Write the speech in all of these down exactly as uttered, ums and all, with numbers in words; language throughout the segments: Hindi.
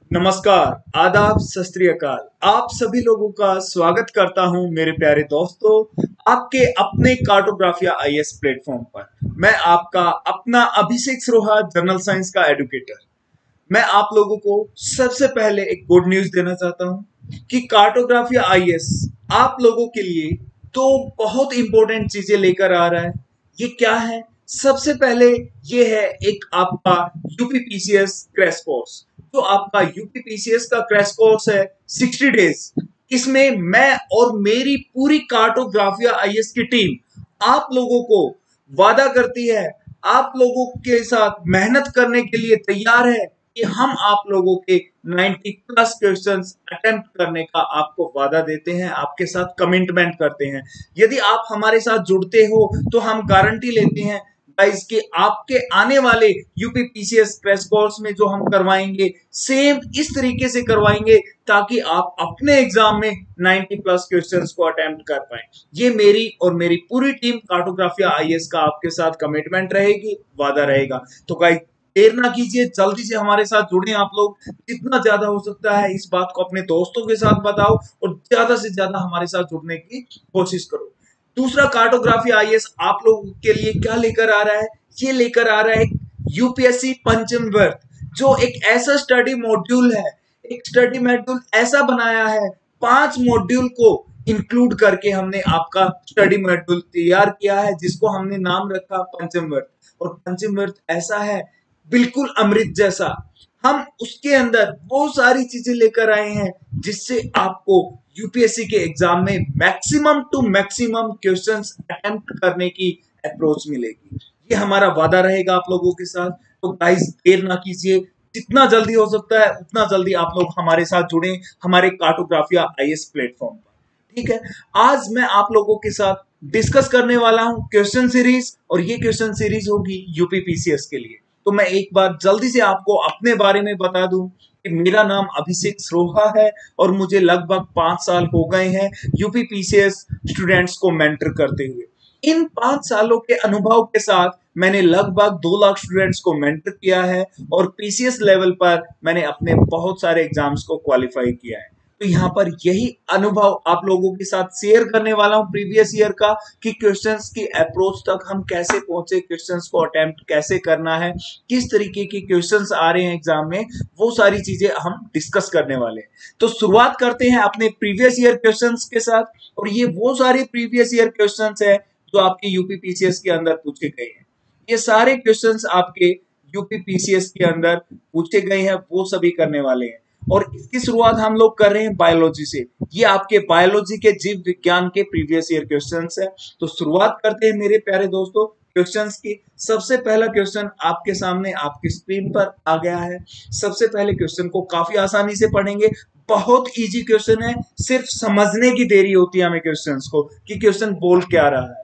नमस्कार, आदाब, सत श्री अकाल। आप सभी लोगों का स्वागत करता हूं मेरे प्यारे दोस्तों, आपके अपने कार्टोग्राफिया आईएएस प्लेटफॉर्म पर। मैं आपका अपना अभिषेक सरोहा, जनरल साइंस का एडुकेटर। मैं आप लोगों को सबसे पहले एक गुड न्यूज देना चाहता हूं कि कार्टोग्राफिया आईएएस आप लोगों के लिए दो बहुत इंपॉर्टेंट चीजें लेकर आ रहा है। ये क्या है? सबसे पहले ये है एक आपका यूपीपीसीएस क्रैश कोर्स। जो आपका यूपीपीसीएस का क्रैश कोर्स है साठ डेज। इसमें मैं और मेरी पूरी कार्टोग्राफिया आईएएस की टीम आप लोगों को वादा करती है, आप लोगों के साथ मेहनत करने के लिए तैयार है कि हम आप लोगों के नब्बे प्लस क्वेश्चंस अटेम्प्ट करने का आपको वादा देते हैं, आपके साथ कमिटमेंट करते हैं। यदि आप हमारे साथ जुड़ते हो तो हम गारंटी लेते हैं गाइस कि आपके आने वाले यूपीपीसीएस क्रैश कोर्स में जो हम करवाएंगे सेम इस तरीके से करवाएंगे ताकि आप अपने एग्जाम में नब्बे प्लस क्वेश्चंस को अटेम्प्ट कर पाए। ये मेरी और मेरी पूरी टीम कार्टोग्राफिया आईएएस का आपके साथ कमिटमेंट रहेगी, वादा रहेगा। तो गाइस देर ना कीजिए, जल्दी से हमारे साथ जुड़े। आप लोग जितना ज्यादा हो सकता है इस बात को अपने दोस्तों के साथ बताओ और ज्यादा से ज्यादा हमारे साथ जुड़ने की कोशिश करो। दूसरा, कार्टोग्राफी आईएएस आप लोगों के लिए क्या लेकर आ रहा है? ये लेकर आ रहा है यूपीएससी पंचम वर्ग, जो एक ऐसा स्टडी मॉड्यूल है, एक स्टडी मॉड्यूल ऐसा बनाया है, पांच मॉड्यूल को इंक्लूड करके हमने आपका स्टडी मॉड्यूल तैयार किया है, जिसको हमने नाम रखा पंचम वर्ग। और पंचम वर्ग ऐसा है बिल्कुल अमृत जैसा। हम उसके अंदर वो सारी चीजें लेकर आए हैं जिससे आपको यूपीएससी के एग्जाम में maximum to maximum questions attempt करने की अप्रोच मिलेगी। ये हमारा वादा रहेगा आप लोगों के साथ। तो गाइस देर ना कीजिए, जितना जल्दी हो सकता है उतना जल्दी आप लोग हमारे साथ जुड़े हमारे कार्टोग्राफिया आईएएस प्लेटफॉर्म पर। ठीक है, आज मैं आप लोगों के साथ डिस्कस करने वाला हूं क्वेश्चन सीरीज, और ये क्वेश्चन सीरीज होगी यूपीपीसीएस के लिए। तो मैं एक बार जल्दी से आपको अपने बारे में बता दूं कि मेरा नाम अभिषेक सरोहा है और मुझे लगभग पांच साल हो गए हैं यूपीपीसीएस स्टूडेंट्स को मेंटर करते हुए। इन पांच सालों के अनुभव के साथ मैंने लगभग दो लाख स्टूडेंट्स को मेंटर किया है और पीसीएस लेवल पर मैंने अपने बहुत सारे एग्जाम्स को क्वालिफाई किया है। तो यहाँ पर यही अनुभव आप लोगों के साथ शेयर करने वाला हूँ प्रीवियस ईयर का, कि क्वेश्चंस की अप्रोच तक हम कैसे पहुंचे, क्वेश्चंस को अटेम्प्ट कैसे करना है, किस तरीके के क्वेश्चंस आ रहे हैं एग्जाम में, वो सारी चीजें हम डिस्कस करने वाले हैं। तो शुरुआत करते हैं अपने प्रीवियस ईयर क्वेश्चंस के साथ। और ये वो सारे प्रीवियस ईयर क्वेश्चंस है जो आपके यूपीपीसीएस के अंदर पूछे गए हैं। ये सारे क्वेश्चंस आपके यूपीपीसीएस के अंदर पूछे गए हैं, वो सभी करने वाले हैं। और इसकी शुरुआत हम लोग कर रहे हैं बायोलॉजी से। ये आपके बायोलॉजी के जीव विज्ञान के प्रीवियस ईयर क्वेश्चंस है। तो शुरुआत करते हैं मेरे प्यारे दोस्तों क्वेश्चंस की। सबसे पहला क्वेश्चन आपके सामने आपकी स्क्रीन पर आ गया है। सबसे पहले क्वेश्चन को काफी आसानी से पढ़ेंगे, बहुत इजी क्वेश्चन है, सिर्फ समझने की देरी होती है हमें क्वेश्चंस को कि क्वेश्चन बोल क्या रहा है।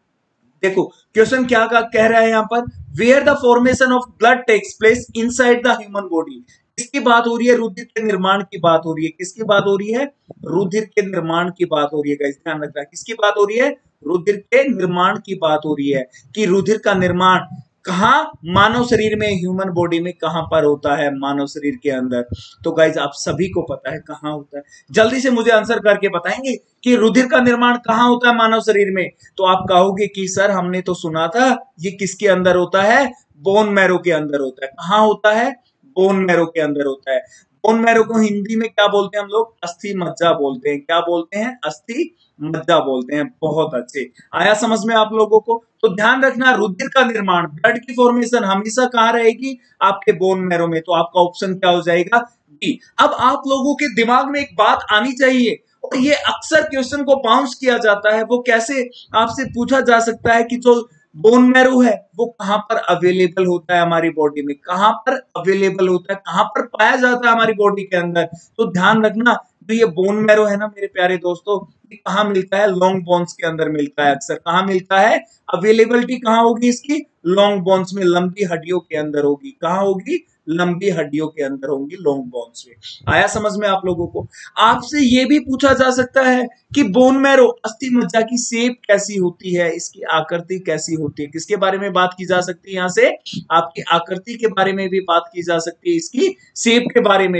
देखो क्वेश्चन क्या का कह रहा है यहाँ पर, where the formation of blood takes place inside the human body. किसकी बात हो रही है? रुधिर के निर्माण की बात हो रही है। किसकी बात हो रही है? रुधिर के निर्माण की बात हो रही है। गाइस ध्यान रखना, किसकी बात हो रही है? रुधिर के निर्माण की बात हो रही है कि रुधिर का निर्माण कहाँ मानव शरीर में, ह्यूमन बॉडी में कहां पर होता है? मानव शरीर के अंदर। तो गाइज आप सभी को पता है कहां होता है। जल्दी से मुझे आंसर करके बताएंगे कि रुधिर का निर्माण कहां होता है मानव शरीर में। तो आप कहोगे कि सर हमने तो सुना था ये किसके अंदर होता है? बोन मैरो के अंदर होता है। कहां होता है? बोन मैरो के अंदर होता है। बोन मैरो को हिंदी में क्या बोलते हैं हम लोग? अस्थि मज्जा बोलते हैं। क्या बोलते हैं? अस्थि मज्जा बोलते हैं। बहुत अच्छे, आया समझ में आप लोगों को? तो ध्यान रखना, रुधिर का निर्माण, ब्लड की फॉर्मेशन हमेशा कहां रहेगी? आपके बोन मैरो में। तो आपका ऑप्शन क्या हो जाएगा? डी। अब आप लोगों के दिमाग में एक बात आनी चाहिए, और ये अक्सर क्वेश्चन को बाउंस किया जाता है। वो कैसे आपसे पूछा जा सकता है कि जो बोन मैरो है वो कहां पर अवेलेबल होता है हमारी बॉडी में? कहां पर अवेलेबल होता है, कहां पर पाया जाता है हमारी बॉडी के अंदर? तो ध्यान रखना, तो ये बोन मैरो है ना मेरे प्यारे दोस्तों, ये कहां मिलता है? लॉन्ग बोन्स के अंदर मिलता है। अक्सर कहां मिलता है? अवेलेबिलिटी कहां होगी इसकी? लॉन्ग बोन्स में, लंबी हड्डियों के अंदर होगी। कहां होगी? लंबी हड्डियों के अंदर होंगी, लॉन्ग बोन्स में। आया समझ में आप लोगों को? आपसे ये भी पूछा जा सकता है कि बोन मैरो, अस्थि मज्जा की शेप कैसी होती है, इसकी आकृति कैसी होती है? किसके बारे में बात की जा सकती है? यहाँ से आपकी आकृति के बारे में भी बात की जा सकती है, इसकी शेप के बारे में भी।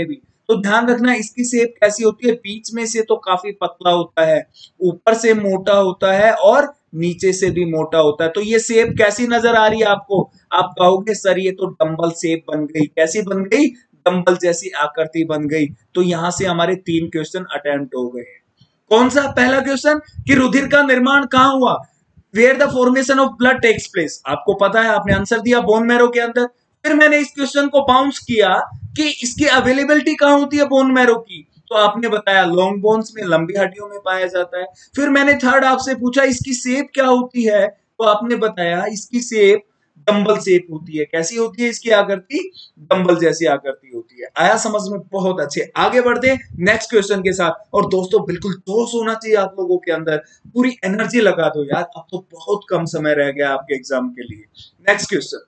तो ध्यान रखना इसकी शेप कैसी होती है, बीच में से तो काफी पतला होता है, ऊपर से मोटा होता है और नीचे से भी मोटा होता है। तो ये शेप कैसी नजर आ रही है आपको, आप कहोगे सर ये तो डंबल शेप बन गई, कैसी बन गई, डंबल जैसी आकृति बन गई। तो यहां से हमारे तीन क्वेश्चन अटेम्प्ट हो गए। कौन सा, पहला क्वेश्चन कि रुधिर का निर्माण कहां हुआ, where the formation of blood takes place, आपको पता है, आपने आंसर दिया बोन मैरो के अंदर। फिर मैंने इस क्वेश्चन को बाउंस किया कि इसकी अवेलेबिलिटी कहां होती है बोन मैरो की, तो आपने बताया लॉन्ग बोन्स में, लंबी हड्डियों में पाया जाता है। फिर मैंने थर्ड आपसे पूछा इसकी शेप क्या होती है, तो आपने बताया इसकी शेप डंबल शेप होती है। कैसी होती है इसकी आकृति, डंबल जैसी आकृति होती है। आया समझ में, बहुत अच्छे। आगे बढ़ते हैं नेक्स्ट क्वेश्चन के साथ। और दोस्तों बिल्कुल जोश होना चाहिए आप लोगों के अंदर, पूरी एनर्जी लगा दो यार, अब तो बहुत कम समय रह गया आपके एग्जाम के लिए। Next question,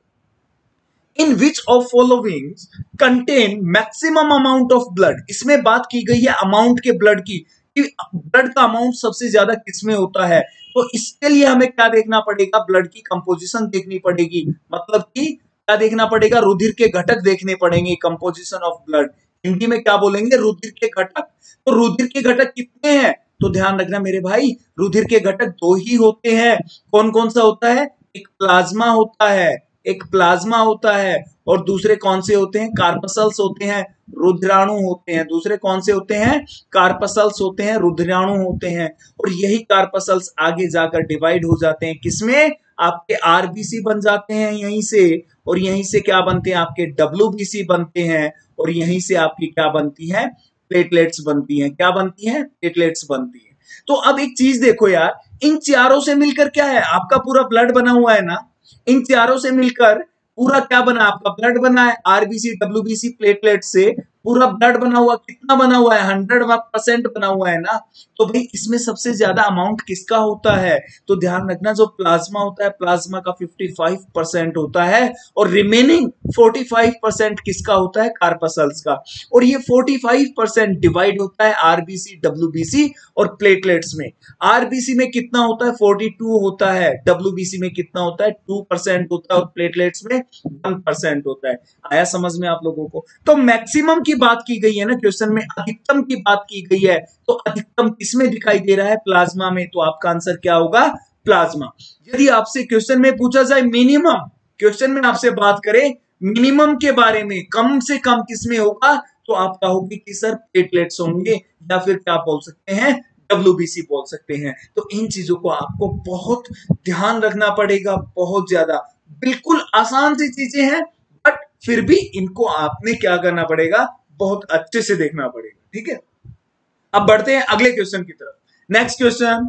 in which of following contain maximum amount of blood, इसमें बात की गई है अमाउंट के ब्लड की, कि ब्लड का अमाउंट सबसे ज्यादा किसमें होता है। तो इसके लिए हमें क्या देखना पड़ेगा, ब्लड की कंपोजिशन देखनी पड़ेगी, मतलब कि क्या देखना पड़ेगा, रुधिर के घटक देखने पड़ेंगे, कंपोजिशन ऑफ ब्लड, हिंदी में क्या बोलेंगे, रुधिर के घटक। तो रुधिर के घटक कितने हैं, तो ध्यान रखना मेरे भाई, रुधिर के घटक दो ही होते हैं। कौन कौन सा होता है, एक प्लाज्मा होता है, एक प्लाज्मा होता है, और दूसरे कौन से होते हैं, कार्पसल्स होते हैं, रुधिराणु होते हैं। दूसरे कौन से होते हैं, कार्पसल्स होते हैं, रुधिराणु होते हैं। और यही कार्पसल्स आगे जाकर डिवाइड हो जाते हैं किसमें, आपके आरबीसी बन जाते हैं यहीं से, और यहीं से क्या बनते हैं, आपके डब्ल्यूबीसी बनते हैं, और यहीं से आपकी क्या बनती है, प्लेटलेट्स बनती हैं। क्या बनती हैं, प्लेटलेट्स बनती हैं। तो अब एक चीज देखो यार, इन चारों से मिलकर क्या है, आपका पूरा ब्लड बना हुआ है ना, इन चारों से मिलकर पूरा क्या बना, आपका ब्लड बना है, आरबीसी डब्ल्यूबीसी प्लेटलेट से पूरा ब्लड बना हुआ, कितना बना हुआ है, हंड्रेड परसेंट बना हुआ है ना। तो भाई इसमें सबसे ज्यादा अमाउंट किसका होता है, तो ध्यान रखना जो प्लाज्मा होता है, प्लाज्मा का पचपन परसेंट होता है, और रिमेनिंग पैंतालीस परसेंट किसका होता है, कार्पसल्स का। और ये पैंतालीस परसेंट डिवाइड होता है आरबीसी डब्ल्यूबीसी और प्लेटलेट्स में। आरबीसी में कितना होता है, बयालीस होता है, डब्ल्यूबीसी में कितना होता है, टू परसेंट होता है, और प्लेटलेट्स में वन परसेंट होता है। आया समझ में आप लोगों को। तो मैक्सिमम की बात की गई है ना क्वेश्चन में, अधिकतम की बात की गई है, तो अधिकतम किसमें दिखाई दे रहा है, प्लाज्मा में। तो आपका आंसर क्या होगा, प्लाज्मा। यदि आपसे क्वेश्चन में पूछा जाए मिनिमम, क्वेश्चन में आपसे बात करें मिनिमम के बारे में, कम से कम किसमें होगा, तो आप कहोगे कि सर प्लेटलेट्स होंगे, या फिर क्या बोल सकते हैं, डब्ल्यूबीसी बोल सकते हैं। तो इन चीजों को आपको बहुत ध्यान रखना पड़ेगा, बहुत ज्यादा। बिल्कुल आसान सी चीजें हैं, बट फिर भी इनको आपने क्या करना पड़ेगा, बहुत अच्छे से देखना पड़ेगा, ठीक है। अब बढ़ते हैं अगले क्वेश्चन की तरफ। नेक्स्ट क्वेश्चन,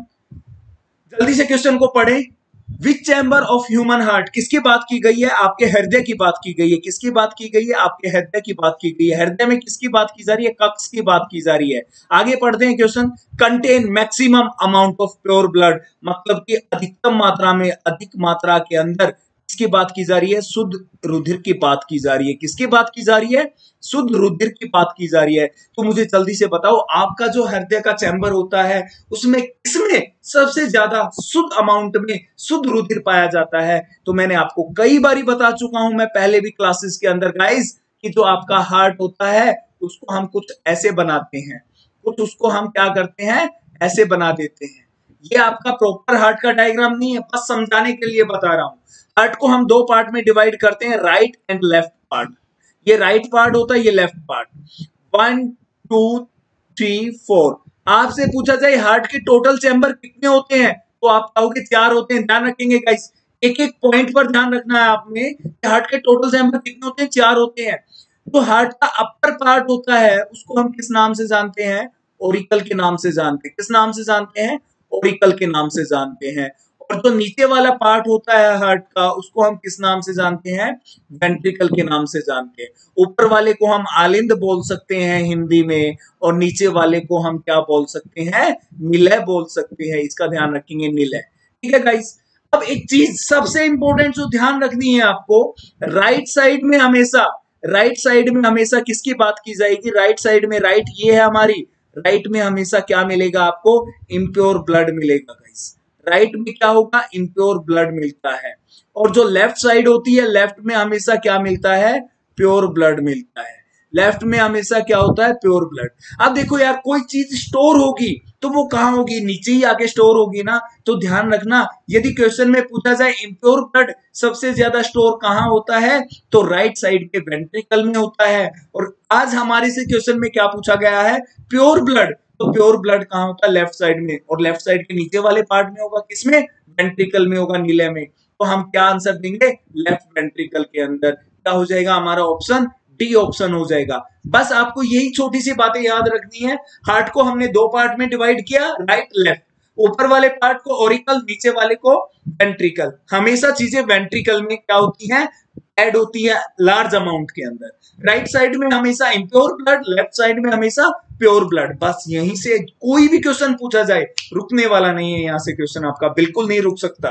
जल्दी से क्वेश्चन को पढ़ें। Which chamber of human heart, किसकी बात की गई है, आपके हृदय की बात की गई है, किसकी बात की गई है, आपके हृदय की बात की गई है। हृदय में किसकी बात की जा रही है, कक्ष की बात की जा रही है। आगे पढ़ते हैं question, contain maximum amount of pure blood, मतलब कि अधिकतम मात्रा में, अधिक मात्रा के अंदर किसकी बात की जा रही है, शुद्ध रुधिर की बात की जा रही है। किसकी बात की जा रही है, शुद्ध रुधिर की बात की जा रही है। तो मुझे जल्दी से बताओ, आपका जो हृदय का चैम्बर होता है उसमें किसमें सबसे ज्यादा शुद्ध अमाउंट में शुद्ध रुधिर पाया जाता है। तो मैंने आपको कई बारी बता चुका हूं मैं पहले भी क्लासेस के अंदर गाइस, कि जो आपका हार्ट होता है उसको हम कुछ ऐसे बनाते हैं, कुछ उसको हम क्या करते हैं, ऐसे बना देते हैं। ये आपका प्रॉपर हार्ट का डायग्राम नहीं है, बस समझाने के लिए बता रहा हूं। हार्ट को हम दो पार्ट में डिवाइड करते हैं, राइट एंड लेफ्ट पार्ट। ये राइट पार्ट होता है, ये left part. One two three four. आपसे पूछा जाए हार्ट के टोटल चैम्बर कितने होते हैं, तो आप कहोगे चार होते हैं। ध्यान रखेंगे गाइस, एक एक पॉइंट पर ध्यान रखना है आपने, हार्ट के टोटल चैम्बर कितने होते हैं, चार होते हैं। तो हार्ट का अपर पार्ट होता है उसको हम किस नाम से जानते हैं, ओरिकल के नाम से जानते हैं। किस नाम से जानते हैं, ओरिकल के नाम से जानते हैं। और जो नीचे वाला पार्ट होता है हार्ट का उसको हम किस नाम से जानते हैं, वेंट्रिकल के नाम से जानते हैं। ऊपर वाले को हम आलिंद बोल सकते हैं हिंदी में, और नीचे वाले को हम क्या बोल सकते हैं, निलय बोल सकते हैं। इसका ध्यान रखेंगे, निलय, ठीक है गाइस। अब एक चीज सबसे इंपॉर्टेंट जो ध्यान रखनी है आपको, राइट साइड में हमेशा, राइट साइड में हमेशा किसकी बात की जाएगी, राइट साइड में, राइट ये है हमारी, राइट में हमेशा क्या मिलेगा आपको, इम्प्योर ब्लड मिलेगा गाइस। राइट में क्या होगा, इम्प्योर ब्लड मिलता है। और जो लेफ्ट साइड होती है, लेफ्ट में हमेशा क्या मिलता है, प्योर ब्लड मिलता है। लेफ्ट में हमेशा क्या होता है, प्योर ब्लड। अब देखो यार, कोई चीज स्टोर होगी तो वो कहाँ होगी, नीचे ही आके स्टोर होगी ना। तो ध्यान रखना, यदि क्वेश्चन में पूछा जाए इम्प्योर ब्लड सबसे ज्यादा स्टोर कहाँ होता है, तो राइट साइड के वेंट्रिकल में होता है। और आज हमारे से क्वेश्चन में क्या पूछा गया है, प्योर ब्लड। तो प्योर ब्लड कहाँ होता है, लेफ्ट साइड में, और लेफ्ट साइड के नीचे वाले पार्ट में होगा, किसमें, वेंट्रिकल में होगा, नीले में। तो हम क्या आंसर देंगे, लेफ्ट वेंट्रिकल के अंदर। क्या हो जाएगा हमारा ऑप्शन, डी ऑप्शन हो जाएगा। बस आपको यही छोटी सी बातें याद रखनी है। हार्ट को हमने दो पार्ट में डिवाइड किया, राइट लेफ्ट। ऊपर वाले पार्ट को ऑरिकल, नीचे वाले को वेंट्रिकल। हमेशा चीजें वेंट्रिकल में क्या होती हैं, ऐड होती है लार्ज अमाउंट के अंदर। राइट साइड में हमेशा इम्प्योर ब्लड, लेफ्ट साइड में हमेशा प्योर ब्लड। बस यहीं से कोई भी क्वेश्चन पूछा जाए, रुकने वाला नहीं है, यहां से क्वेश्चन आपका बिल्कुल नहीं रुक सकता।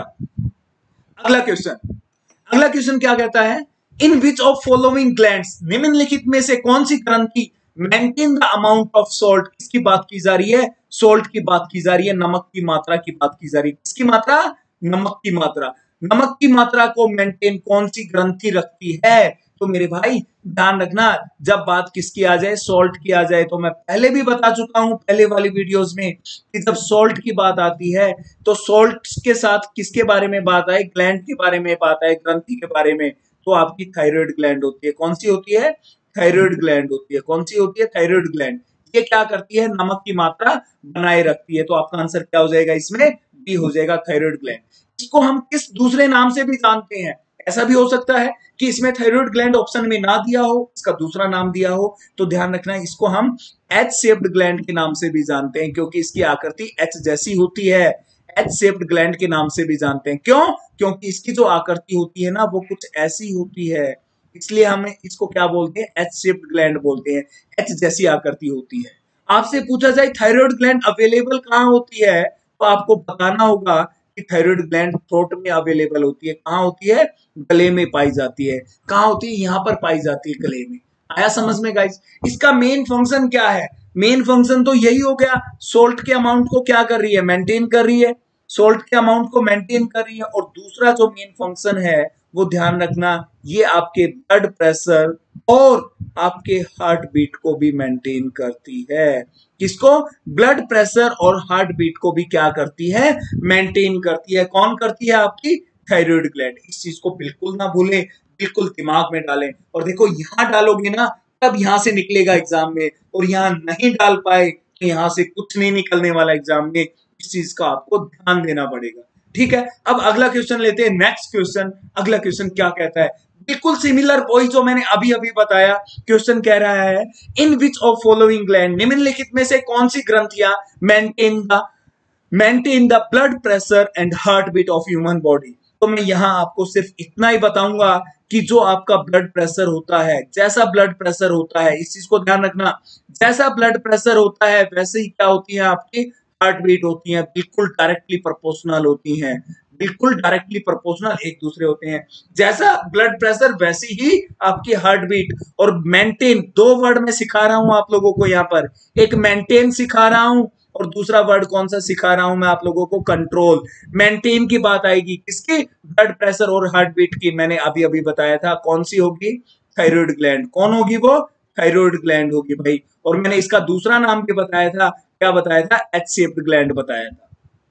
अगला क्वेश्चन, अगला क्वेश्चन क्या कहता है, in which of following glands, निम्नलिखित में से कौन सी ग्रंथि maintain the amount of salt. किसकी बात की जा रही है, सॉल्ट की बात की जा रही है, नमक की मात्रा की बात की जा रही है। किसकी मात्रा, नमक की मात्रा। नमक की मात्रा को मेंटेन कौन सी ग्रंथि रखती है। तो मेरे भाई ध्यान रखना, जब बात किसकी आ जाए, सॉल्ट की आ जाए, तो मैं पहले भी बता चुका हूं पहले वाली वीडियोस में कि जब सॉल्ट की बात आती है तो सॉल्ट के साथ किसके बारे में बात आए, ग्लैंड के बारे में बात आए, ग्रंथि के बारे में। तो आपकी थायराइड ग्लैंड होती है। कौन सी होती है, थायराइड ग्लैंड होती है। कौन सी होती है, थायराइड ग्लैंड। ये क्या करती है, नमक की मात्रा बनाए रखती है। तो आपका आंसर क्या हो जाएगा इसमें, बी हो जाएगा, थायराइड ग्लैंड। इसको हम किस दूसरे नाम से भी जानते हैं, ऐसा भी हो सकता है कि इसमें थायराइड ग्लैंड ऑप्शन में ना दिया हो, इसका दूसरा नाम दिया हो। तो ध्यान रखना, इसको हम एच शेप्ड ग्लैंड के नाम से भी जानते हैं, क्योंकि इसकी आकृति एच जैसी होती है। एच शेप्ड ग्लैंड के नाम से भी जानते हैं, क्यों, क्योंकि इसकी जो आकृति होती है ना, वो कुछ ऐसी होती है, इसलिए हमें इसको क्या बोलते हैं, एच शेप्ड ग्लैंड बोलते हैं। एच जैसी आकृति होती है। आपसे पूछा जाए थायराइड ग्लैंड अवेलेबल कहाँ होती है, तो आपको बताना होगा कि थायराइड ग्लैंड थ्रोट में अवेलेबल होती है। कहाँ होती है, गले में पाई जाती है। कहाँ होती है, यहाँ पर पाई जाती है, गले में। आया समझ में गाइस। इसका मेन फंक्शन क्या है, मेन फंक्शन तो यही हो गया, सोल्ट के अमाउंट को क्या कर रही है, मेंटेन कर रही है, सोल्ट के अमाउंट को मेंटेन कर रही है। और दूसरा जो मेन फंक्शन है वो ध्यान रखना, ये आपके ब्लड प्रेशर और आपके हार्ट बीट को भी मेंटेन करती है। किसको, ब्लड प्रेशर और हार्ट बीट को भी क्या करती है, मेंटेन करती है। कौन करती है, आपकी थायराइड ग्लैंड। इस चीज को बिल्कुल ना भूलें, बिल्कुल दिमाग में डालें। और देखो यहां डालोगे ना, तब यहां से निकलेगा एग्जाम में, और यहां नहीं डाल पाए तो यहां से कुछ नहीं निकलने वाला एग्जाम में। इस चीज का आपको ध्यान देना पड़ेगा, ठीक है। अब अगला क्वेश्चन लेते हैं, नेक्स्ट क्वेश्चन। अगला क्वेश्चन क्या कहता है, बिल्कुल सिमिलर वही जो मैंने अभी अभी बताया। क्वेश्चन कह रहा है, in which of following gland, निम्नलिखित में से कौन सी ग्रंथियां maintain the maintain the blood pressure and heart beat of human body. तो मैं यहां आपको सिर्फ इतना ही बताऊंगा कि जो आपका ब्लड प्रेशर होता है, जैसा ब्लड प्रेशर होता है, इस चीज को ध्यान रखना, जैसा ब्लड प्रेशर होता है वैसे ही क्या होती है, आपकी हार्ट बीट होती है। बिल्कुल डायरेक्टली प्रोपोर्शनल होती हैं, बिल्कुल डायरेक्टली प्रोपोर्शनल एक दूसरे होते हैं। जैसा ब्लड प्रेशर वैसी ही आपकी हार्ट बीट। और मेंटेन, दो वर्ड में सिखा रहा हूं आप लोगों को यहाँ पर, एक मेंटेन सिखा रहा हूं और दूसरा वर्ड कौन सा सिखा रहा हूं मैं आप लोगों को, कंट्रोल। मेंटेन की बात आएगी किसकी, ब्लड प्रेशर और हार्ट बीट की। मैंने अभी अभी बताया था कौन सी होगी, थायराइड ग्लैंड। कौन होगी वो, थायराइड ग्लैंड होगी भाई। और मैंने इसका दूसरा नाम भी बताया था, क्या बताया था, एच शेप्ड ग्लैंड बताया था।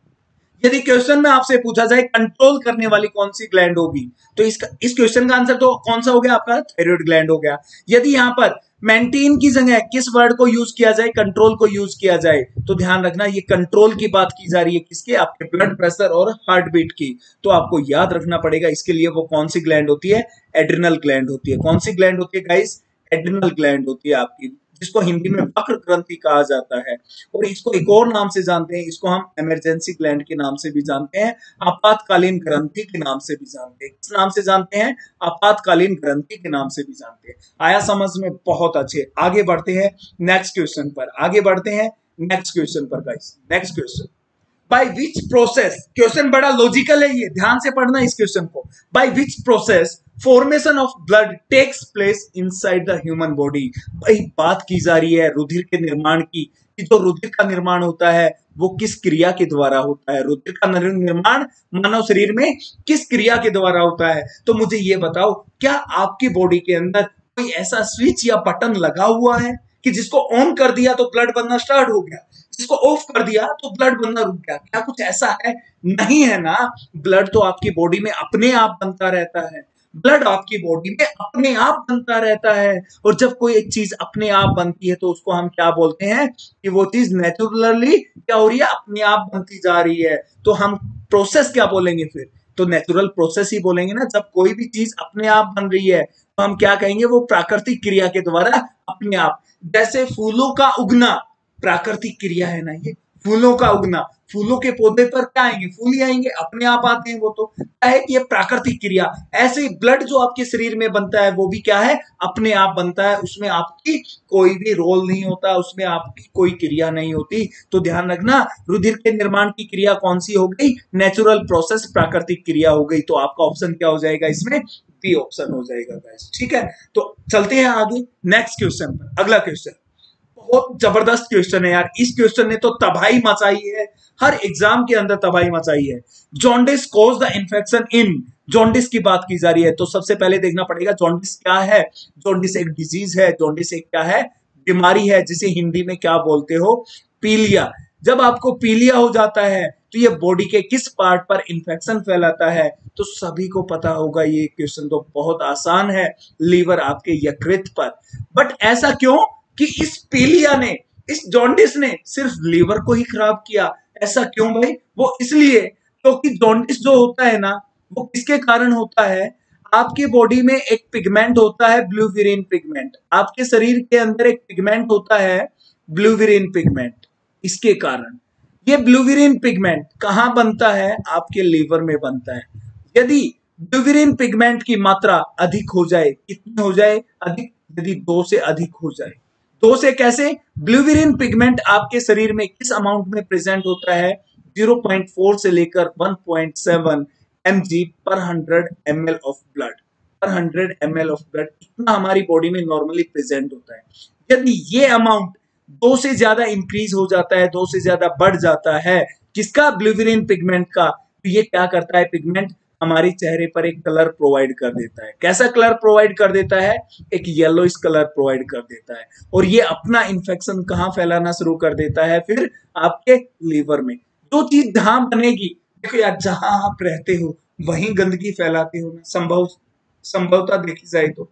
यदि क्वेश्चन में आपसे पूछा जाए कंट्रोल करने वाली कौन सी ग्लैंड होगी, तो इसका इस क्वेश्चन का आंसर तो कौन सा हो गया आपका, थायराइड ग्लैंड हो गया। यदि यहाँ पर मेंटेन की जगह किस वर्ड को यूज किया जाए, कंट्रोल को यूज किया जाए, तो ध्यान रखना ये कंट्रोल की बात की जा रही है, किसके, आपके ब्लड प्रेशर और हार्ट बीट की। तो आपको याद रखना पड़ेगा इसके लिए वो कौन सी ग्लैंड होती है, एड्रिनल ग्लैंड होती है। कौन सी ग्लैंड होती है गाइस, एड्रिनल ग्लैंड होती है आपकी, जिसको हिंदी में वक्र ग्रंथि कहा जाता है। और इसको एक और नाम से जानते हैं, इसको हम इमरजेंसी ग्लैंड के नाम से भी जानते हैं, आपातकालीन ग्रंथि के नाम से भी जानते हैं। किस नाम से जानते हैं, आपातकालीन ग्रंथि के नाम से भी जानते हैं। आया समझ में, बहुत अच्छे। आगे बढ़ते हैं नेक्स्ट क्वेश्चन पर, आगे बढ़ते हैं नेक्स्ट क्वेश्चन पर guys. Next question, by which process, question बड़ा लॉजिकल है, ये ध्यान से पढ़ना इस क्वेश्चन को। By which process formation of blood takes place inside the human body. भाई बात की जा रही है रुधिर के निर्माण की, कि जो रुधिर का निर्माण होता है वो किस क्रिया के द्वारा होता है, रुधिर का निर्माण मानव शरीर में किस क्रिया के द्वारा होता है। तो मुझे ये बताओ, क्या आपकी बॉडी के अंदर कोई ऐसा स्विच या बटन लगा हुआ है कि जिसको ऑन कर दिया तो ब्लड बनना स्टार्ट हो गया, जिसको ऑफ कर दिया तो ब्लड बनना रुक गया? क्या कुछ ऐसा है? नहीं है ना। ब्लड तो आपकी बॉडी में अपने आप बनता रहता है, ब्लड आपकी बॉडी में अपने आप बनता रहता है। और जब कोई एक चीज अपने आप बनती है तो उसको हम क्या बोलते हैं कि वो चीज नेचुरली क्या हो रही है, अपने आप बनती जा रही है। तो हम प्रोसेस क्या बोलेंगे फिर? तो नेचुरल प्रोसेस ही बोलेंगे ना। जब कोई भी चीज अपने आप बन रही है तो हम क्या कहेंगे? वो प्राकृतिक क्रिया के द्वारा अपने आप। जैसे फूलों का उगना प्राकृतिक क्रिया है ना, ये फूलों का उगना, फूलों के पौधे पर क्या आएंगे? फूल ही आएंगे, अपने आप आते हैं। वो तो क्या है कि ये प्राकृतिक क्रिया। ऐसे ही ब्लड जो आपके शरीर में बनता है वो भी क्या है? अपने आप बनता है, उसमें आपकी कोई भी रोल नहीं होता, उसमें आपकी कोई क्रिया नहीं होती। तो ध्यान रखना, रुधिर के निर्माण की क्रिया कौन सी हो गई? नेचुरल प्रोसेस, प्राकृतिक क्रिया हो गई। तो आपका ऑप्शन क्या हो जाएगा इसमें? बी ऑप्शन हो जाएगा गाइस। ठीक है, तो चलते हैं आगे नेक्स्ट क्वेश्चन पर। अगला क्वेश्चन बहुत जबरदस्त क्वेश्चन है यार। इस क्वेश्चन ने तो तबाही मचाई है, हर एग्जाम के अंदर तबाही मचाई है। Jaundice cause the infection in, jaundice की बात की जा रही है तो सबसे पहले देखना पड़ेगा जॉन्डिस क्या है। जॉन्डिस एक डिजीज है, जॉन्डिस एक क्या है? बीमारी है, जिसे हिंदी में क्या बोलते हो? पीलिया। जब आपको पीलिया हो जाता है तो ये बॉडी के किस पार्ट पर इंफेक्शन फैलाता है? तो सभी को पता होगा, ये क्वेश्चन तो बहुत आसान है, लीवर, आपके यकृत पर। बट ऐसा क्यों कि इस पीलिया ने, इस जॉन्डिस ने सिर्फ लीवर को ही खराब किया? ऐसा क्यों भाई? वो इसलिए क्योंकि तो जॉन्डिस जो होता है ना, वो किसके कारण होता है? आपकी बॉडी में एक पिगमेंट होता है, ब्लूबिरिन पिगमेंट। आपके शरीर के अंदर एक पिगमेंट होता है, ब्लूबिरिन पिगमेंट। इसके कारण ये ब्लूबिरिन पिगमेंट कहां बनता है? आपके लीवर में बनता है। यदि ब्लूबिरिन पिगमेंट की मात्रा अधिक हो जाए, कितनी हो जाए? अधिक। यदि दो से अधिक हो जाए, दो से कैसे? ब्लूबिरिन पिगमेंट आपके शरीर में किस अमाउंट में प्रेजेंट होता है? ज़ीरो पॉइंट फोर से लेकर one point seven mg per hundred ml of blood, per hundred ml of blood, इतना हमारी बॉडी में नॉर्मली प्रेजेंट होता है। यदि ये अमाउंट दो से ज्यादा इंक्रीज हो जाता है, दो से ज्यादा बढ़ जाता है, किसका? ब्लूबिरिन पिगमेंट का, तो ये क्या करता है? पिगमेंट हमारे चेहरे पर एक कलर प्रोवाइड कर देता है। कैसा कलर प्रोवाइड कर देता है? एक येलोइश कलर प्रोवाइड कर देता है। और ये अपना इन्फेक्शन कहां फैलाना शुरू कर देता है? फिर आपके लीवर में। जो चीज जहां बनेगी, देखो यार, जहां आप रहते हो वहीं गंदगी फैलाते हो ना, संभव संभवता देखी जाए तो।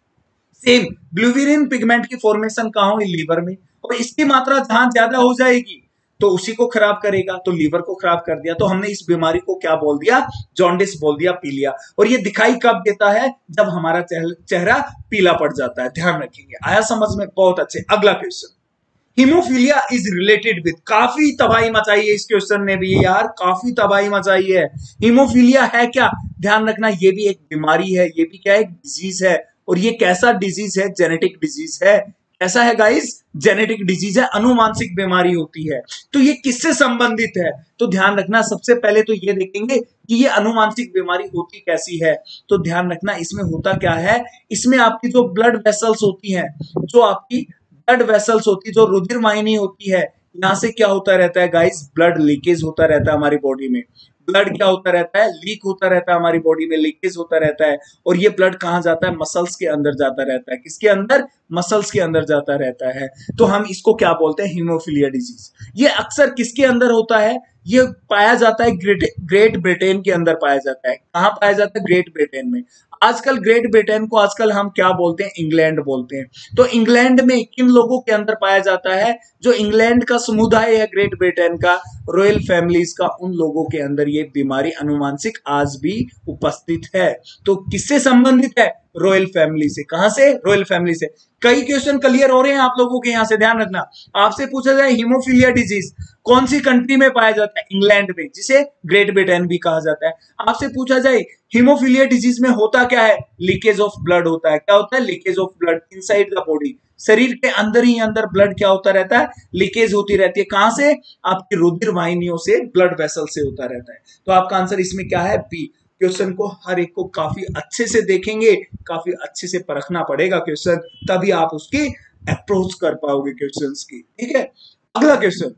सेम ब्लूबिरिन पिगमेंट की फॉर्मेशन कहां हुई? लीवर में। और इसकी मात्रा जहां ज्यादा हो जाएगी तो उसी को खराब करेगा, तो लीवर को खराब कर दिया। तो हमने इस बीमारी को क्या बोल दिया? जॉन्डिस बोल दिया, पीलिया। और ये दिखाई कब देता है? जब हमारा चेहरा पीला पड़ जाता है। ध्यान रखेंगे, आया समझ में? बहुत अच्छे। अगला question, haemophilia is related with, काफी तबाही मचाई है इस क्वेश्चन ने भी यार, काफी तबाही मचाई है। हीमोफीलिया है क्या? ध्यान रखना, ये भी एक बीमारी है, ये भी क्या है? एक डिजीज है। और ये कैसा डिजीज है? जेनेटिक डिजीज है। ऐसा है गाइस, जेनेटिक डिजीज है, अनुवांशिक बीमारी होती है। तो ये किससे संबंधित है? तो ध्यान रखना, सबसे पहले तो ये देखेंगे कि ये अनुवांशिक बीमारी होती कैसी है। तो ध्यान रखना, इसमें होता क्या है? इसमें आपकी जो ब्लड वेसल्स होती हैं, जो आपकी ब्लड वेसल्स होती है, जो रुधिर वाहिनी होती है, यहां से क्या होता रहता है गाइस? ब्लड लीकेज होता रहता है हमारी बॉडी में। ब्लड क्या होता रहता है? लीक होता रहता है हमारी बॉडी में, लीकेज होता रहता है। और ये ब्लड कहां जाता है? मसल्स के अंदर जाता रहता है। किसके अंदर? मसल्स के अंदर जाता रहता है। तो हम इसको क्या बोलते हैं? Haemophilia disease. ये अक्सर किसके अंदर होता है? ये पाया जाता है ग्रेट ग्रेट ब्रिटेन के अंदर पाया जाता है। कहां पाया जाता है? ग्रेट ब्रिटेन में। आजकल ग्रेट ब्रिटेन को आजकल हम क्या बोलते हैं? इंग्लैंड बोलते हैं। तो इंग्लैंड में किन लोगों के अंदर पाया जाता है? जो इंग्लैंड का समुदाय है, ग्रेट ब्रिटेन का, रॉयल फैमिलीज का, उन लोगों के अंदर ये बीमारी अनुवांशिक आज भी उपस्थित है। तो किससे संबंधित है? रॉयल फैमिली से। कहां से? रॉयल फैमिली से। कई क्वेश्चन क्लियर हो रहे हैं आप लोगों के यहां से, ध्यान रखना। आपसे पूछा जाए हीमोफीलिया डिजीज कौन सी कंट्री में पाया जाता है? इंग्लैंड में, जिसे ग्रेट ब्रिटेन भी कहा जाता है। आपसे पूछा जाए हीमोफीलिया डिजीज में होता क्या है? लीकेज ऑफ ब्लड होता है। क्या होता है? Leakage of blood inside the body. शरीर के अंदर ही अंदर ब्लड क्या होता रहता है? लीकेज होती रहती है। कहां से? आपकी रुधिर वाहिनियों से, ब्लड वेसल से होता रहता है। तो आपका आंसर इसमें क्या है? बी। क्वेश्चन को हर एक को काफी अच्छे से देखेंगे, काफी अच्छे से परखना पड़ेगा क्वेश्चन, तभी आप उसकी अप्रोच कर पाओगे क्वेश्चंस की। ठीक है, अगला question,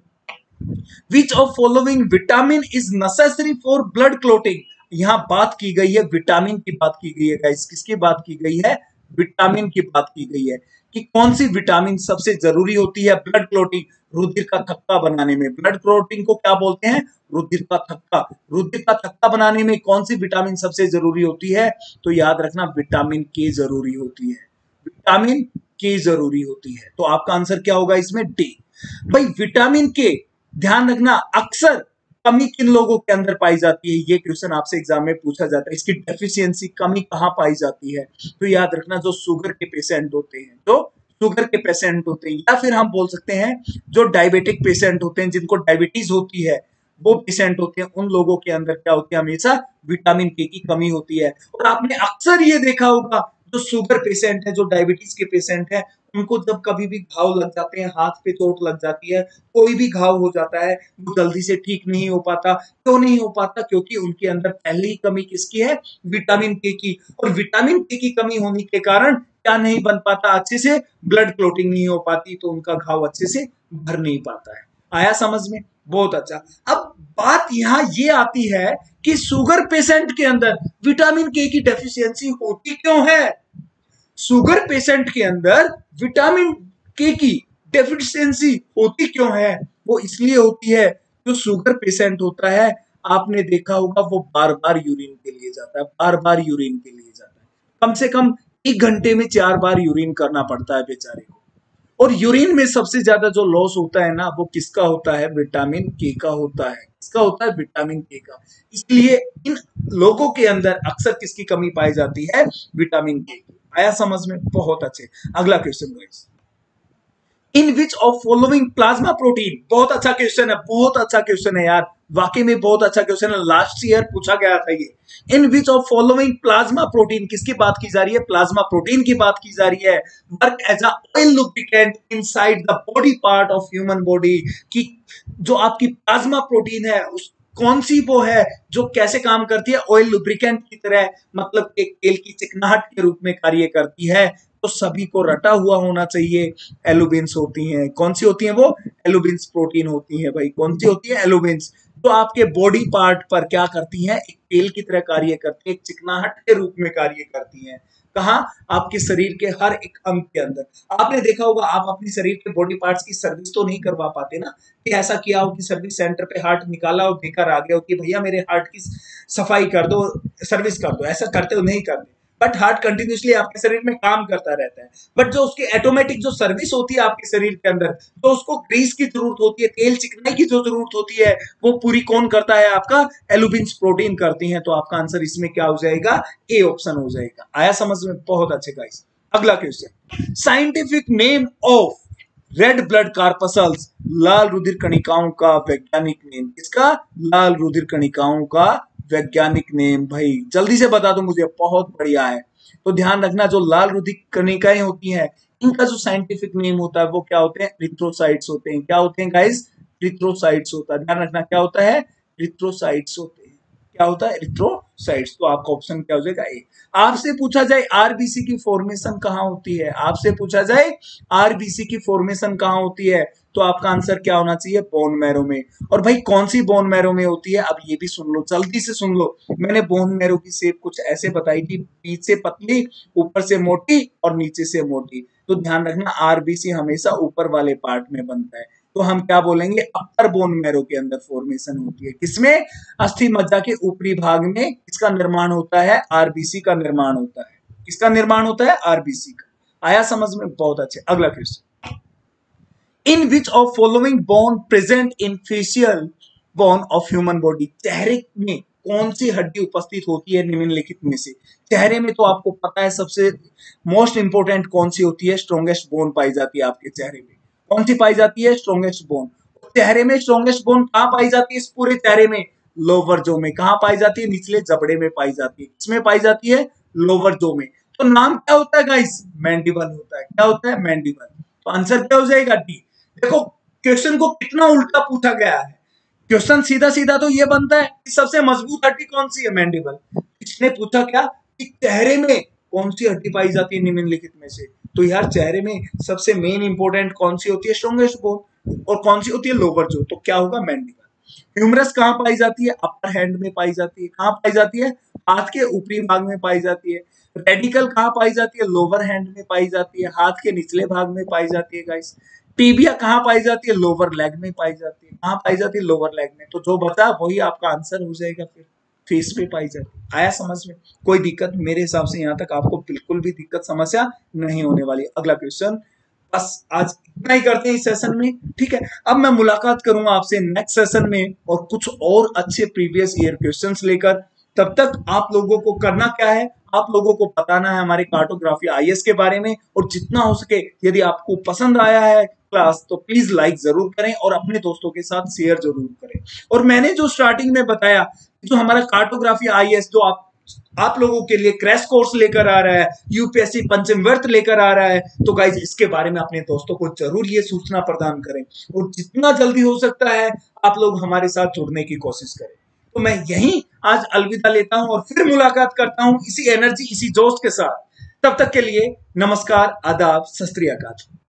which of following vitamin is necessary for blood clotting. यहां बात की गई है विटामिन की, बात की गई है गाइस, किसकी बात की गई है? विटामिन की बात की गई है कि कौन सी विटामिन सबसे जरूरी होती है ब्लड क्लोटिंग, रुधिर का थक्का बनाने में। ब्लड क्लोटिंग को क्या बोलते हैं? रुधिर का थक्का। रुधिर का थक्का बनाने में कौन सी विटामिन सबसे जरूरी होती है? तो याद रखना विटामिन के जरूरी होती है, विटामिन के जरूरी होती है। तो आपका आंसर क्या होगा इसमें? डी। भाई विटामिन के ध्यान रखना अक्सर कमी किन लोगों के अंदर पाई जाती है, ये क्वेश्चन आपसे एग्जाम में पूछा जाता है। इसकी डेफिशिएंसी कमी कहां पाई जाती है? तो याद रखना जो शुगर के पेशेंट होते हैं, जो शुगर के पेशेंट होते हैं, या फिर हम बोल सकते हैं जो डायबिटिक पेशेंट होते हैं, जिनको डायबिटीज होती है, वो पेशेंट होते हैं, उन लोगों के अंदर क्या होती है? हमेशा विटामिन के की कमी होती है। और आपने अक्सर ये देखा होगा जो शुगर पेशेंट है, जो डायबिटीज के पेशेंट है, उनको जब कभी भी घाव लग जाते हैं, हाथ पे चोट लग जाती है, कोई भी घाव हो जाता है, वो जल्दी से ठीक नहीं हो पाता। क्यों नहीं हो पाता? क्योंकि उनके अंदर पहले ही कमी किसकी है? विटामिन के की। और विटामिन के की कमी होने के कारण क्या नहीं बन पाता? अच्छे से ब्लड क्लोटिंग नहीं हो पाती, तो उनका घाव अच्छे से भर नहीं पाता है। आया समझ में? बहुत अच्छा। अब बात यहां ये आती है कि शुगर पेशेंट के अंदर विटामिन के की डेफिशिएंसी होती क्यों है? शुगर पेशेंट के अंदर विटामिन के की डेफिशिएंसी होती क्यों है? वो इसलिए होती है, जो शुगर पेशेंट होता है, आपने देखा होगा वो बार बार यूरिन के लिए जाता है, बार बार यूरिन के लिए जाता है। कम से कम एक घंटे में चार बार यूरिन करना पड़ता है बेचारे को। और यूरिन में सबसे ज्यादा जो लॉस होता है ना, वो किसका होता है? विटामिन के का होता है। किसका होता है? विटामिन के का। इसलिए इन लोगों के अंदर अक्सर किसकी कमी पाई जाती है? विटामिन के की। आया समझ में? बहुत अच्छे। अगला question guys, in which of following plasma protein. बहुत अच्छा क्वेश्चन है, बहुत अच्छा क्वेश्चन है यार, वाकई में बहुत अच्छा क्वेश्चन है, लास्ट ईयर पूछा गया था ये। In which of following plasma protein, किसकी बात की जा रही है? प्लाज्मा प्रोटीन की बात की जा रही है। Work as a oil lubricant inside the body part of human body, की जो आपकी प्लाज्मा प्रोटीन है, उस कौन सी वो है जो कैसे काम करती है? ऑयल लुब्रिकेंट की तरह, मतलब एक तेल की चिकनाहट के रूप में कार्य करती है। तो सभी को रटा हुआ होना चाहिए। एलुबिन्स होती हैं, कौन सी होती हैं वो? एलुबिन्स प्रोटीन होती है भाई। कौन सी होती है? एलुबिन्स। तो आपके बॉडी पार्ट पर क्या करती हैं? एक तेल की तरह कार्य करती है, एक चिकनाहट के रूप में कार्य करती हैं। कहा? आपके शरीर के हर एक अंग के अंदर। आपने देखा होगा, आप अपने शरीर के बॉडी पार्ट्स की सर्विस तो नहीं करवा पाते ना, कि ऐसा किया हो कि सर्विस सेंटर पे हार्ट निकाला और बेकार आ गया हो कि भैया मेरे हार्ट की सफाई कर दो, सर्विस कर दो। ऐसा करते हो? नहीं करते। बट हार्ट कंटिन्यूसली आपके शरीर में काम करता रहता है। बट जो उसकी ऑटोमेटिक जो सर्विस होती है आपके शरीर के अंदर, तो उसको ग्रीस की जरूरत होती है, तेल चिकनाई की जो जरूरत होती है, वो पूरी कौन करता है? आपका एलुबिन्स प्रोटीन करती हैं। तो आपका आंसर इसमें क्या हो जाएगा? ए ऑप्शन हो जाएगा। आया समझ में? बहुत अच्छे गाइस। अगला question, scientific name of red blood corpuscles, लाल रुधिर कणिकाओं का वैज्ञानिक नेम। किसका? लाल रुधिर कणिकाओं का वैज्ञानिक नेम। भाई जल्दी से बता दो मुझे, बहुत बढ़िया है। तो ध्यान रखना, जो लाल रुधिर कणिकाएं होती हैं, इनका जो साइंटिफिक नेम होता है वो क्या होते हैं? इरिथ्रोसाइट्स होते हैं। क्या होते हैं गाइस? इरिथ्रोसाइट्स होता है। ध्यान रखना, क्या होता है? इरिथ्रोसाइट्स होते हैं। क्या होता है? इरिथ्रोसाइट्स। तो आपका ऑप्शन क्या हो जाएगा? ए। आपसे पूछा जाए आरबीसी की फॉर्मेशन कहां होती है, आपसे पूछा जाए आरबीसी की फॉर्मेशन कहां होती है, तो आपका आंसर क्या होना चाहिए? बोन मैरो में। और भाई कौन सी बोन मैरो में होती है? अब ये भी सुन लो, जल्दी से सुन लो। मैंने बोन मैरो की शेप कुछ ऐसे बताई थी, बीच से पतली, ऊपर से मोटी और नीचे से मोटी। तो ध्यान रखना, आरबीसी हमेशा ऊपर वाले पार्ट में बनता है। तो हम क्या बोलेंगे? अपर बोन मैरो के अंदर फॉर्मेशन होती है। किसमें? अस्थि मज्जा के ऊपरी भाग में इसका निर्माण होता है, आरबीसी का निर्माण होता है। किसका निर्माण होता है? आरबीसी का। आया समझ में? बहुत अच्छे। अगला question, in which of following bone present in facial bone of human body, चेहरे में कौन सी हड्डी उपस्थित होती है निम्नलिखित में से? चेहरे में तो आपको पता है सबसे मोस्ट इंपोर्टेंट कौन सी होती है? स्ट्रॉन्गेस्ट बोन पाई जाती है आपके चेहरे में। कौन सी पाई जाती है? Strongest bone. चेहरे में स्ट्रॉन्गेस्ट बोन कहां पाई जाती है? इस पूरे चेहरे में लोअर जो में। कहां पाई जाती है? निचले जबड़े में पाई जाती है। किसमें पाई जाती है? लोअर जो में। तो नाम क्या होता है गाइस? मैंडिबल होता है। क्या होता है? मैंडिबल। तो आंसर क्या हो जाएगा? डी। देखो क्वेश्चन को कितना उल्टा पूछा गया है। क्वेश्चन सीधा सीधा तो ये बनता है कि सबसे मजबूत हड्डी कौन सी है? मैंडिबल। इसने पूछा क्या कि चेहरे में कौन सी हड्डी पाई जाती है निम्नलिखित में से? तो यार चेहरे में सबसे मेन इंपोर्टेंट कौन सी होती है? Strongest bone. और कौन सी होती है? लोअर जो। तो क्या होगा? मैंडिबल। ह्यूमरस कहाँ पाई जाती है? अपर हैंड में पाई जाती है। कहाँ पाई जाती है? हाथ के ऊपरी भाग में पाई जाती है। रेडिकल कहाँ पाई जाती है? लोअर हैंड में पाई जाती है, हाथ के निचले भाग में पाई जाती है गाइस। टीबिया कहाँ पाई जाती है? लोअर लेग में पाई जाती है। कहाँ पाई जाती है? लोअर लेग में। तो जो बचा वही आपका आंसर हो जाएगा। फिर फेस पे पाई जाती है। आया समझ में? कोई दिक्कत मेरे हिसाब से यहाँ तक आपको बिल्कुल भी दिक्कत समस्या नहीं होने वाली। अगला क्वेश्चन, बस आज इतना ही करते हैं इस सेशन में, ठीक है। अब मैं मुलाकात करूंगा आपसे नेक्स्ट सेशन में और कुछ और अच्छे प्रीवियस ईयर क्वेश्चंस लेकर। तब तक आप लोगों को करना क्या है? आप लोगों को बताना है हमारे कार्टोग्राफी आईएएस के बारे में, और जितना हो सके यदि आपको पसंद आया है क्लास तो प्लीज लाइक जरूर करें और अपने दोस्तों के साथ शेयर जरूर करें। और मैंने जो स्टार्टिंग में बताया, जो हमारा कार्टोग्राफी आईएएस जो आप आप लोगों के लिए क्रैश कोर्स लेकर आ रहा है, यूपीएससी पंचम वर्त लेकर आ रहा है, तो गाइज इसके बारे में अपने दोस्तों को जरूर ये सूचना प्रदान करें और जितना जल्दी हो सकता है आप लोग हमारे साथ जुड़ने की कोशिश करें। तो मैं यहीं आज अलविदा लेता हूं और फिर मुलाकात करता हूं इसी एनर्जी इसी जोश के साथ। तब तक के लिए नमस्कार, आदाब, सत श्री अकाल।